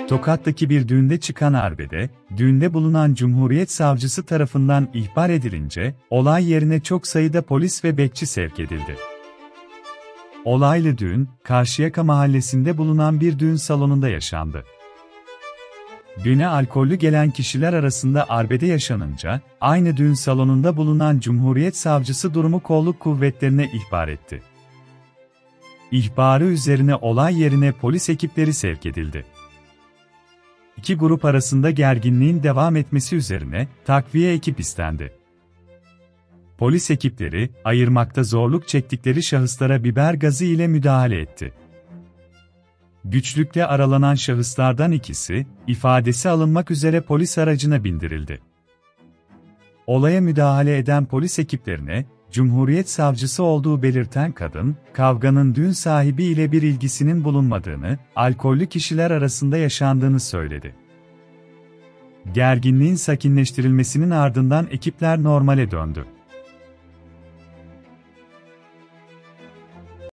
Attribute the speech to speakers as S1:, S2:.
S1: Tokat'taki bir düğünde çıkan arbede, düğünde bulunan Cumhuriyet Savcısı tarafından ihbar edilince, olay yerine çok sayıda polis ve bekçi sevk edildi. Olaylı düğün, Karşıyaka mahallesinde bulunan bir düğün salonunda yaşandı. Düğüne alkollü gelen kişiler arasında arbede yaşanınca, aynı düğün salonunda bulunan Cumhuriyet Savcısı durumu kolluk kuvvetlerine ihbar etti. İhbarı üzerine olay yerine polis ekipleri sevk edildi. İki grup arasında gerginliğin devam etmesi üzerine takviye ekip istendi. Polis ekipleri, ayırmakta zorluk çektikleri şahıslara biber gazı ile müdahale etti. Güçlükle aralanan şahıslardan ikisi, ifadesi alınmak üzere polis aracına bindirildi. Olaya müdahale eden polis ekiplerine, Cumhuriyet Savcısı olduğu belirten kadın, kavganın düğün sahibi ile bir ilgisinin bulunmadığını, alkollü kişiler arasında yaşandığını söyledi. Gerginliğin sakinleştirilmesinin ardından ekipler normale döndü.